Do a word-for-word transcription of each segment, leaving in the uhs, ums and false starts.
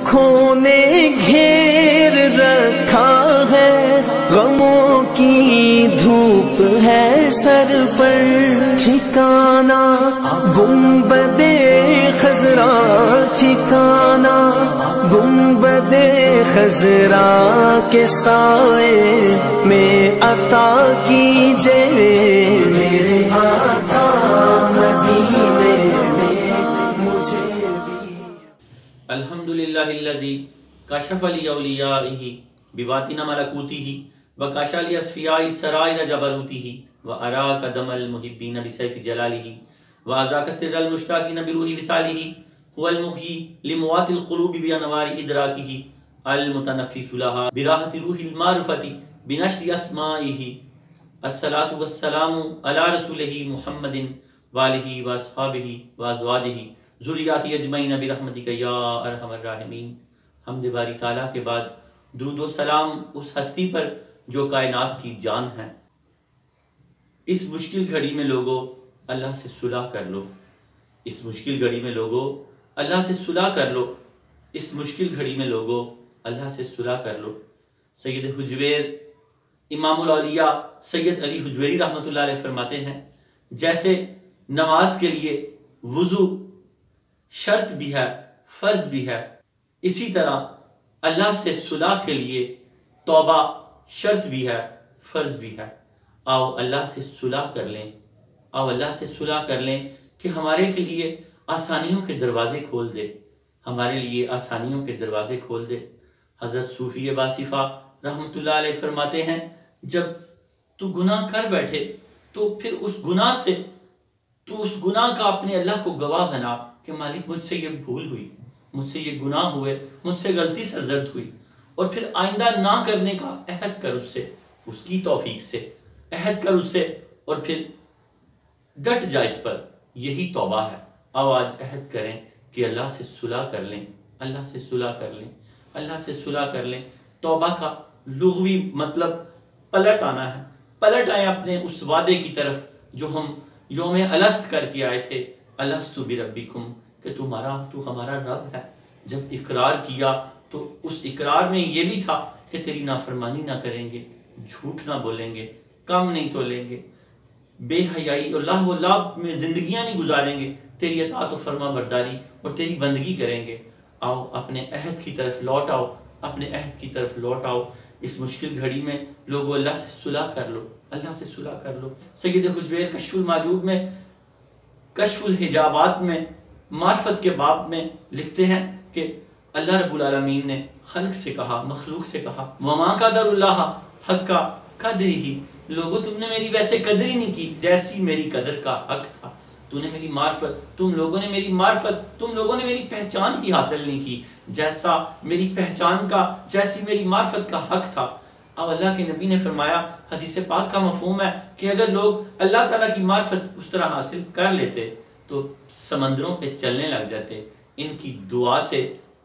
दुखों ने घेर रखा है, गमों की धूप है सर पर, ठिकाना गुंबदे खजरा, ठिकाना गुंबदे खजरा के साए में अता कीजिए मेरे आका मदीने में मुझे भी। अल्हम्दुलिल्लाहिल्लज़ी कशफ़ लिअौलियाइहि बिबातिन मलकूतिहि व कशफ़ लिअस्फ़ियाइ सराइर जबरूतिहि व अराक दमल मुहिब्बीन बिसैफ़ि जलालिहि व अज़ाक सिर्रल मुश्ताक़ीन बिरूहि विसालिहि हुवल मुह्यी लिमुवातिल क़ुलूबि बिअनवारि इदराकिहि अल मुतनफ़्फ़िसु लहा बिराहति रूहिल मारिफ़ति बिनश्रि अस्माइहि। अस्सलातु वस्सलामु अला रसूलिहि मुहम्मदिन व आलिहि व अस्हाबिहि व अज़वाजिहि ज़ुर्रिय्याति अजमईन बिरहमतिका या अरहमर राहिमीन। हम्द बारी ताला के बाद दुरूद व सलाम उस हस्ती पर जो कायनात की जान है। इस मुश्किल घड़ी में लोगों अल्लाह से सुलह कर लो, इस मुश्किल घड़ी में लोगों अल्लाह से सुलह कर लो, इस मुश्किल घड़ी में लोगों अल्लाह से सुलह कर लो। सैयद हुजवेर इमामुल औलिया सैयद अली हुजवेरी रहमतुल्लाह अलैह फरमाते हैं, जैसे नमाज के लिए वुज़ू शर्त भी है, फ़र्ज भी है, इसी तरह अल्लाह से सुलह के लिए तौबा शर्त भी है, फ़र्ज भी है। आओ अल्लाह से सुलह कर लें, आओ अल्लाह से सुलह कर लें कि हमारे के लिए आसानियों के दरवाजे खोल दे, हमारे लिए आसानियों के दरवाजे खोल दे। हज़रत सूफ़ी बासिफ़ा रहमतुल्लाह अलैह फरमाते हैं, जब तू गुनाह कर बैठे तो फिर उस गुनाह से तू उस गुनाह का अपने अल्लाह को गवाह बना कि मालिक मुझसे ये भूल हुई, मुझसे ये गुनाह हुए, मुझसे गलती सरजद हुई, और फिर आइंदा ना करने का अहद कर उससे, उसकी तौफीक से अहद कर उससे, और फिर डट जा इस पर। यही तौबा है। आओ आज अहद करें कि अल्लाह से सुलह कर लें, अल्लाह से सुलह कर लें, अल्लाह से सुलह कर लें। तौबा का लुग़वी मतलब पलट आना है, पलट आए अपने उस वादे की तरफ जो हम यौम अलस्त करके आए थे, अलस्तु बिरब्बिकुम, कि तुम्हारा तू हमारा रब है। जब इकरार किया तो उस इकरार में ये भी था कि तेरी नाफरमानी ना करेंगे, झूठ ना बोलेंगे, कम नहीं तोलेंगे, बेहयाई और लाह व लाभ में ज़िंदगियाँ नहीं गुजारेंगे, तेरी अताअत व फरमा बरदारी और तेरी बंदगी करेंगे। आओ अपने अहद की तरफ लौट आओ, अपने अहद की तरफ लौट आओ। इस मुश्किल घड़ी में लोगों अल्लाह से सुलह कर लो, अल्लाह से सुलह कर लो। सैयद हुजवेर कश्फुल माजूब में, कश्फुल हिजाबात में, मार्फत के बाब में लिखते हैं कि अल्लाह रब्बुल आलमीन ने खल्क से कहा, मखलूक से कहा, वमा क़दरुल्लाह हक़्क़ा क़द्रिही, लोगों तुमने मेरी वैसे कदर ही नहीं की जैसी मेरी कदर का हक था। तूने मेरी मार्फत, तुम लोगों ने मेरी मार्फत, तुम लोगों ने मेरी पहचान ही हासिल नहीं की जैसा मेरी पहचान का, जैसी मेरी मार्फत का हक था। अब अल्लाह के नबी ने फरमाया, हदीस पाक का मफहूम है कि अगर लोग अल्लाह ताला की मार्फत उस तरह हासिल कर लेते तो समंदरों पे चलने लग जाते, इनकी दुआ से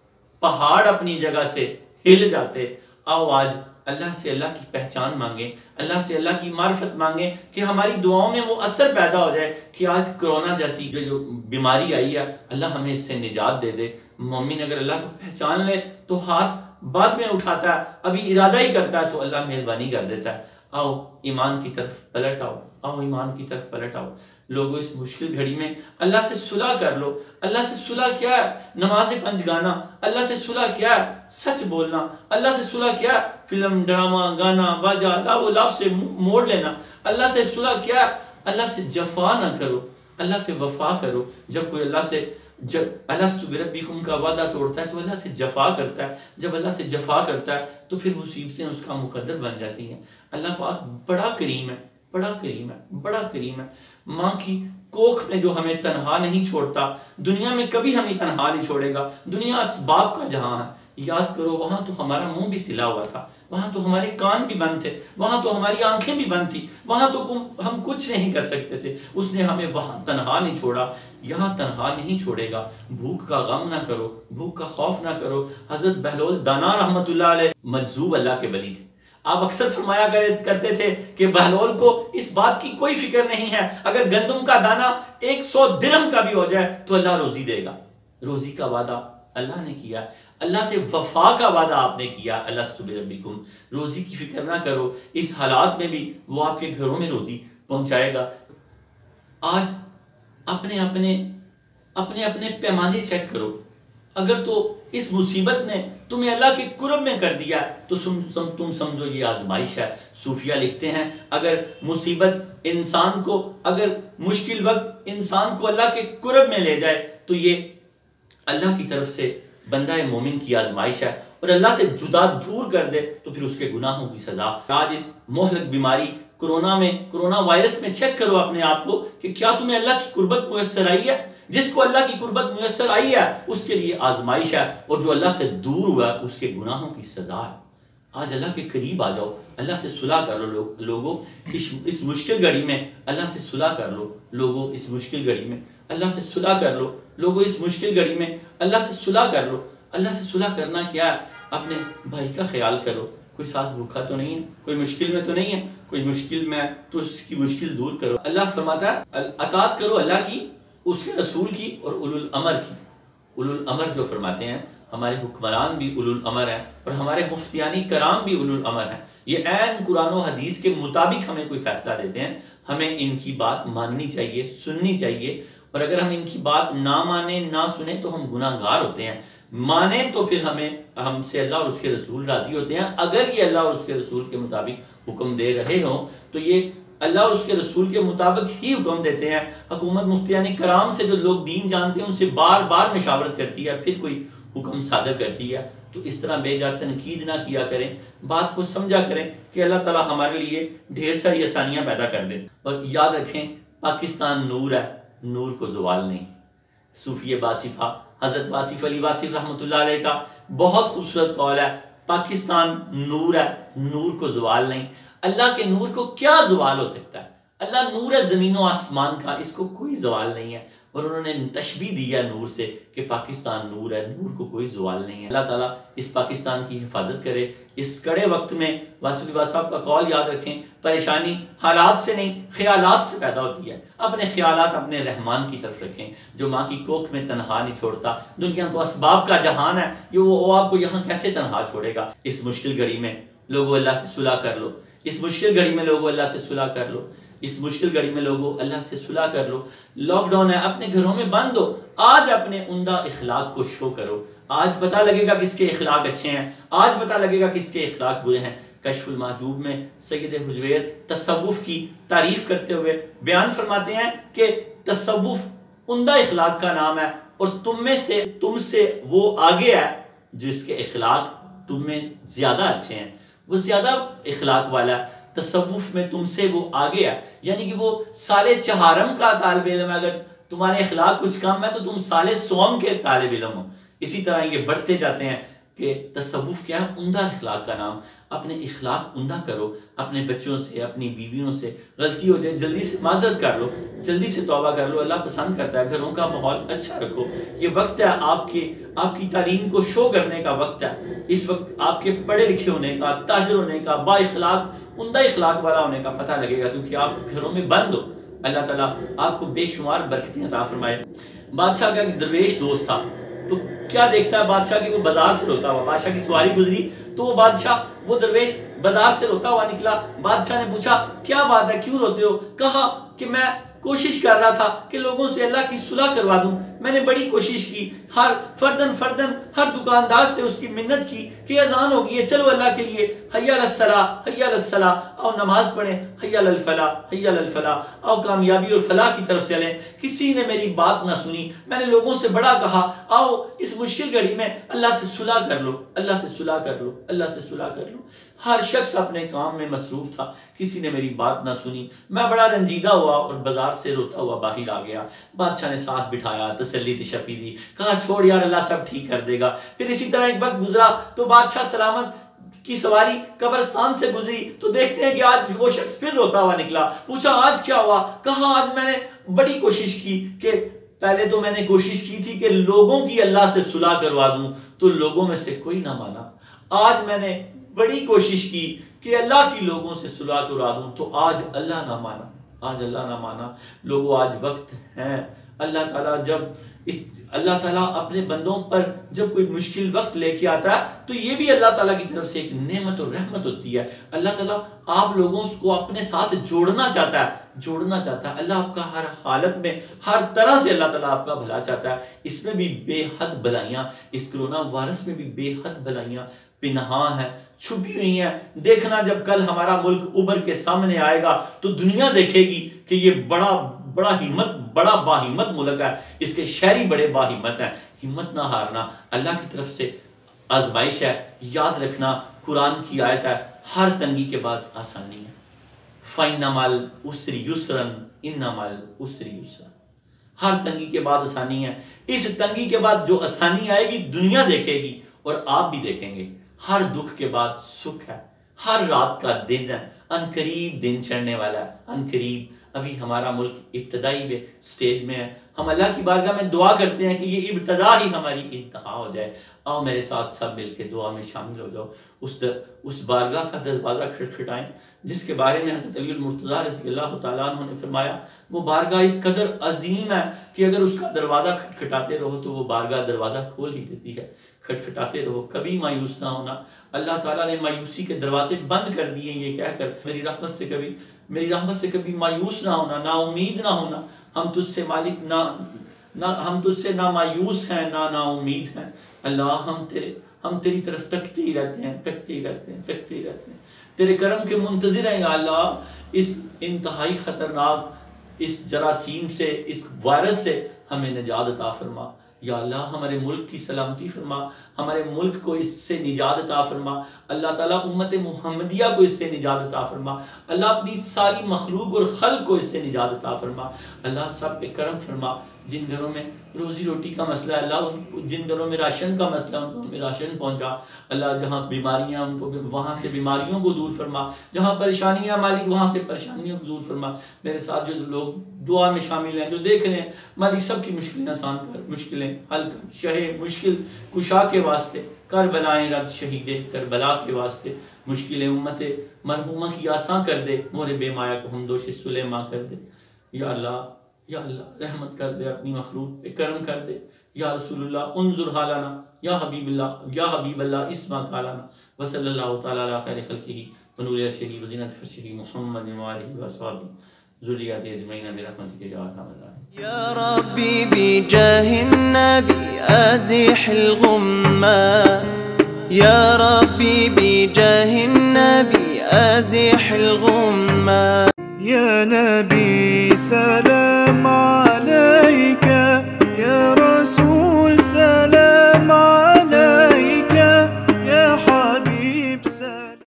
पहाड़ अपनी जगह से हिल जाते। आओ आज अल्लाह से अल्लाह की पहचान मांगे, अल्लाह से अल्लाह की मार्फत मांगे कि हमारी दुआओं में वो असर पैदा हो जाए कि आज कोरोना जैसी जो जो बीमारी आई है, अल्लाह हमें इससे निजात दे दे। मोमिन अगर अल्लाह को पहचान ले तो हाथ बाद में उठाता है, अभी इरादा ही करता है तो अल्लाह मेहरबानी कर देता है। आओ ईमान की तरफ पलट आओ, आओ ईमान की तरफ पलट आओ। लोगों इस मुश्किल घड़ी में अल्लाह से सुलह कर लो। अल्लाह से सुलह क्या है? नमाज पंज गाना। अल्लाह से सुलह क्या है? सच बोलना। अल्लाह से सुलह क्या है? फिल्म, ड्रामा, गाना, बाजा, लाभ लाभ से मोड़ लेना। अल्लाह से सुलह क्या है? अल्लाह से जफा ना करो, अल्लाह से वफा करो। जब कोई अल्लाह से जब अलस्तु बिरब्बिकुम का वादा तोड़ता है तो अल्लाह से जफा करता है। जब अल्लाह से जफा करता है तो फिर मुसीबतें उसका मुकद्दर बन जाती हैं। अल्लाह पाक बड़ा करीम है, बड़ा करीम है, बड़ा करीम है। माँ की कोख में जो हमें तन्हा नहीं छोड़ता, दुनिया में कभी हमें तन्हा नहीं छोड़ेगा। दुनिया असबाब का जहां है। याद करो, वहां तो हमारा मुंह भी सिला हुआ था, वहां तो हमारे कान भी बंद थे, वहां तो हमारी आंखें भी बंद थी, वहां तो हम कुछ नहीं कर सकते थे। उसने हमें वहां तन्हा नहीं छोड़ा, यहाँ तन्हा नहीं छोड़ेगा। भूख का गम ना करो, भूख का खौफ ना करो। हजरत बहलोल दाना रहमतुल्लाह अलैह मजजूब अल्लाह के वली थे। आप अक्सर फरमाया करते थे कि बहलोल को इस बात की कोई फिक्र नहीं है, अगर गंदम का दाना एक सौ दिरहम का भी हो जाए तो अल्लाह रोजी देगा। रोजी का वादा اللہ نے کیا، اللہ سے وفا کا وعدہ آپ نے کیا، الستُ بربکم، روزی کی فکر نہ کرو، اس حالات میں بھی وہ آپ کے گھروں میں روزی پہنچائے گا۔ آج اپنے اپنے اپنے اپنے پیمانے چیک کرو، اگر تو اس مصیبت نے تمہیں اللہ کے قرب میں کر دیا تو تم سمجھو یہ آزمائش ہے۔ صوفیہ لکھتے ہیں اگر مصیبت انسان کو، اگر مشکل وقت انسان کو اللہ کے قرب میں لے جائے تو یہ اللہ کی طرف سے بندہ مومن کی آزمائش ہے، اور اللہ سے جدا دور کر دے تو پھر اس کے گناہوں کی سزا۔ آج اس مہلک بیماری کرونا میں، کرونا وائرس میں چیک کرو اپنے آپ کو کہ کیا تمہیں اللہ کی قربت میسر آئی ہے؟ جس کو اللہ کی قربت میسر آئی ہے اس کے لیے آزمائش ہے، اور جو اللہ سے دور ہوا ہے اس کے گناہوں کی سزا ہے۔ آج اللہ کے قریب آ جاؤ، اللہ سے صلح کر لو لوگوں، اس اس مشکل گھڑی میں اللہ سے صلح کر لو لوگوں، اس مشکل گھڑی میں اللہ سے صلح کر لو لوگوں، اس مشکل گھڑی میں اللہ سے صلح کر لو۔ اللہ سے صلح کرنا کیا ہے؟ اپنے بھائی کا خیال کرو، کوئی ساتھ بھوکا تو نہیں ہے، کوئی مشکل میں تو نہیں ہے، کوئی مشکل میں تو اس کی مشکل دور کرو۔ اللہ فرماتا ہے اطاعت کرو اللہ کی، اس کے رسول کی اور اولو الامر کی۔ اولو الامر جو فرماتے ہیں ہمارے حکمران بھی اولو الامر ہیں، اور ہمارے مفتیانی کرام بھی اولو الامر ہیں۔ یہ عین قرآن و حدیث کے مطابق ہمیں کوئی فیصلہ دیتے ہیں، ہمیں ان کی بات ماننی چاہیے، سننی چاہیے، اور اگر ہم ان کی بات نہ مانیں نہ سنیں تو ہم گناہ گار ہوتے ہیں، مانیں تو پھر ہمیں ہم سے اللہ اور اس کے رسول راضی ہوتے ہیں۔ اگر یہ اللہ اور اس کے رسول کے مطابق حکم دے رہے ہوں تو یہ اللہ اور اس کے رسول کے مطابق ہی حکم دیتے ہیں۔ حکومت مفتیان کرام سے جو لوگ دین جانتے ہیں ان سے بار بار مشاورت کرتی ہے، پھر کوئی حکم صادر کرتی ہے، تو اس طرح بے جا تنقید نہ کیا کریں، بات کو سمجھا کریں کہ اللہ تعالیٰ ہمارے لیے ڈھیر ساری آسانیاں پیدا کر دیں۔ اور یاد رکھیں پاکستان نور ہے، نور کو زوال نہیں۔ صوفی باصفہ حضرت واصف علی واصف رحمۃ اللہ علیہ کا بہت خوبصورت قول ہے، پاکستان نور ہے، نور کو زوال نہیں۔ اللہ کے نور کو کیا زوال ہو سکتا ہے؟ اللہ نور ہے زمین و آسمان کا، اس کو کوئی زوال نہیں ہے، اور انہوں نے تشبیہ دیا نور سے کہ پاکستان نور ہے، نور کو کوئی زوال نہیں ہے۔ اللہ تعالیٰ اس پاکستان کی حفاظت کرے۔ اس کڑے وقت میں واصف علی صاحب کا قول یاد رکھیں، پریشانی حالات سے نہیں خیالات سے پیدا ہوتی ہے۔ اپنے خیالات اپنے رحمان کی طرف رکھیں جو ماں کی کوکھ میں تنہا نہیں چھوڑتا۔ دنیا تو اسباب کا جہان ہے، یہ وہ آپ کو یہاں کیسے تنہا چھوڑے گا؟ اس مشکل گھڑی میں لوگوں اللہ سے صلح کر لو، اس مشکل گھڑی میں لوگوں اللہ سے صلح کر لو، اس مشکل گھڑی میں لوگوں اللہ سے صلح کر لو۔ لاک ڈاؤن ہے، اپنے گھروں میں بند ہو، آج اپنے عمدہ اخلاق کو شو کرو۔ آج پتہ لگے گا کس کے اخلاق اچھے ہیں، آج پتہ لگے گا کس کے اخلاق برے ہیں۔ کشف المحجوب میں سید حجویر تصوف کی تعریف کرتے ہوئے بیان فرماتے ہیں کہ تصوف عمدہ اخلاق کا نام ہے، اور تم میں سے تم سے وہ آگے ہے جس کے اخلاق تم میں زیادہ اچھے ہیں، وہ زیادہ اخلاق والا ہے۔ تصوف میں تم سے وہ آگے ہے، یعنی کہ وہ سال چہارم کا طالب علم ہے، اگر تمہارے اخلاق کچھ کم ہے تو تم سال سوم کے طالب علم ہو۔ اسی طرح یہ بڑھتے جاتے ہیں کہ تصوف کیا ہے؟ عمدہ اخلاق کا نام۔ اپنے اخلاق عمدہ کرو، اپنے بچوں سے، اپنی بیویوں سے غلطی ہو جائے جلدی سے معذرت کر لو، جلدی سے توبہ کر لو، اللہ پسند کرتا ہے۔ گھروں کا ماحول اچھا رکھو، یہ وقت ہے آپ کی آپ کی تعلیم کو شو کرنے کا وقت ہے۔ اس وقت آپ کے پڑھے لکھے ہونے کا، تاجر ہونے کا، با اخلاق عمدہ اخلاق والا ہونے کا پتہ لگے گا، کیونکہ آپ گھروں میں بند ہو۔ اللہ تعالیٰ آپ کو بے شمار برکتیں عطا فرمائے۔ بادشاہ کا ایک درویش دوست تھا، تو کیا دیکھتا ہے بادشاہ کی وہ بازار سے روتا ہوا، بادشاہ کی سواری گزری تو وہ بادشاہ وہ درویش بازار سے روتا ہوا نکلا۔ بادشاہ نے پوچھا کیا بات ہے، کیوں روتے ہو؟ کہا کہ میں کوشش کر رہا تھا کہ لوگوں سے اللہ کی صلح کروا دوں، میں نے بڑی کوشش کی، ہر فردن فردن ہر دکاندار سے اس کی منت کی کہ اذان ہو گئی ہے، چلو اللہ کے لیے حی علی الصلاۃ حی علی الصلاۃ، آؤ نماز پڑھیں، حی علی الفلاح حی علی الفلاح، آؤ کامیابی اور فلاح کی طرف چلیں۔ کسی نے میری بات نہ سنی، میں نے لوگوں سے بڑا کہا آؤ اس مشکل گھڑی میں اللہ سے صلح کر لو، اللہ سے صلح کر لو، اللہ سے صلح کر لو۔ ہر شخص اپنے کام میں مصروف تھا، کسی نے میری بات نہ سنی، میں بڑا رنجیدہ ہوا اور بازار سے روتا ہوا باہر آ گیا۔ بادشاہ نے ساتھ بٹھایا، تسلی تشفی دی، کہا چھوڑ یار اللہ سب ٹھیک کر دے گا۔ پھر اسی طرح ایک وقت گزرا تو بادشاہ سلامت کی سواری قبرستان سے گزری تو دیکھتے ہیں کہ آج وہ شخص پھر روتا ہوا نکلا۔ پوچھا آج کیا ہوا؟ کہا آج میں نے بڑی کوشش کی کہ پہلے تو میں نے کوشش کی تھی کہ لوگوں کی اللہ سے صلح کروا دوں تو لوگوں میں سے کوئی نہ مانا، آج میں نے بڑی کوشش کی کہ اللہ کی لوگوں سے صلح کروا دوں تو آج اللہ نہ مانا، آج اللہ نہ مانا۔ لوگوں آج وقت ہیں، اللہ تعالیٰ جب اس اللہ تعالیٰ اپنے بندوں پر جب کوئی مشکل وقت لے کے آتا ہے تو یہ بھی اللہ تعالیٰ کی طرف سے ایک نعمت اور رحمت ہوتی ہے. اللہ تعالیٰ آپ لوگوں کو اپنے ساتھ جوڑنا چاہتا ہے جوڑنا چاہتا ہے اللہ آپ کا ہر حالت میں ہر طرح سے اللہ تعالیٰ آپ کا بھلا چاہتا ہے. اس میں بھی بے حد بھلائیاں، اس کرونا وائرس میں بھی بے حد بھلائیاں پنہاں ہیں، چھپی ہوئی ہیں. دیکھنا جب کل ہمارا ملک ابھر کے سامنے آئے گا تو دنیا دیکھے گی کہ یہ بڑا بڑا ہمت بڑا باہمت ملک ہے، اس کے شہری بڑے باہمت ہیں. ہمت نہ ہارنا اللہ کی طرف سے آزمائش ہے. یاد رکھنا قرآن کی آیت ہے، ہر تنگی کے بعد آسانی ہے. فَإِنَّ مَعَ الْعُسْرِ يُسْرًا إِنَّ مَعَ الْعُسْرِ يُسْرًا. ہر تنگی کے بعد آسانی ہے. اس تنگی کے بعد جو آسانی آئے گی دنیا دیکھے گی اور آپ بھی دیکھیں گے. ہر دکھ کے بعد سکھ ہے. ہر رات کا دن ہے، ان قریب دن چڑھنے والا ہے. ان قریب ابھی ہمارا ملک ابتدائی میں سٹیج میں ہے. ہم اللہ کی بارگاہ میں دعا کرتے ہیں کہ یہ ابتدا ہی ہماری انتہا ہو جائے. آؤ میرے ساتھ سب مل کے دعا میں شامل ہو جاؤ. اس در اس بارگاہ کا دروازہ کھٹکھٹائیں جس کے بارے میں حضرت علی المرتضیٰ رضی اللہ تعالیٰ عنہ نے فرمایا وہ بارگاہ اس قدر عظیم ہے کہ اگر اس کا دروازہ کھٹکھٹاتے رہو تو وہ بارگاہ دروازہ کھول ہی دیتی ہے. کھٹکھٹاتے رہو، کبھی مایوس نہ ہونا. اللہ تعالیٰ نے مایوسی کے دروازے بند کر دیے یہ کہہ کر میری رحمت سے کبھی میری رحمت سے کبھی مایوس نہ ہونا، نا امید نہ ہونا. ہم تجھ سے مالک نہ نہ ہم تجھ سے نہ مایوس ہیں نہ نا امید ہیں. اللہ ہم تیرے ہم تیری طرف تکتے ہی رہتے ہیں تکتے ہی رہتے ہیں تکتے ہی رہتے ہیں تیرے کرم کے منتظر ہیں. یا اللہ اس انتہائی خطرناک اس جراثیم سے، اس وائرس سے ہمیں نجات عطا فرما. یا اللہ ہمارے ملک کی سلامتی فرما، ہمارے ملک کو اس سے نجات عطا فرما. اللہ تعالیٰ امت محمدیہ کو اس سے نجات عطا فرما. اللہ اپنی ساری مخلوق اور خلق کو اس سے نجات عطا فرما. اللہ سب پہ کرم فرما. جن گھروں میں روزی روٹی کا مسئلہ ہے اللہ جن گھروں میں راشن کا مسئلہ ان کو راشن پہنچا. اللہ جہاں بیماریاں ان کو وہاں سے بیماریوں کو دور فرما. جہاں پریشانیاں مالک وہاں سے پریشانیوں کو دور فرما. میرے ساتھ جو لوگ دعا میں شامل ہیں جو دیکھ رہے ہیں مالک سب کی مشکلیں آسان کر، مشکلیں حل کر. شہ مشکل کشا کے واسطے کربلائیں رد شہید کربلا کے واسطے مشکلیں امت مرحومہ کی آسان کر دے. مور بے مایا کو ہمدوش سلیماں کر دے. یا اللہ یا اللہ رحمت کر دے، اپنی مخلوق پہ کرم کر دے. یا رسول اللہ انظر حالنا، یا حبیب اللہ یا حبیب اللہ اسما کالانا. وصلی اللہ تعالی علی خیر خلقہ ونور عرشہ وزینت فرشہ محمد وآلہ وصحبہ ذریات اجمعین برحمتک یا ارحم الراحمین. یا ربی بجاہ النبی ازح الغمہ، یا ربی بجاہ النبی ازح الغمہ. يا نبي سلام عليك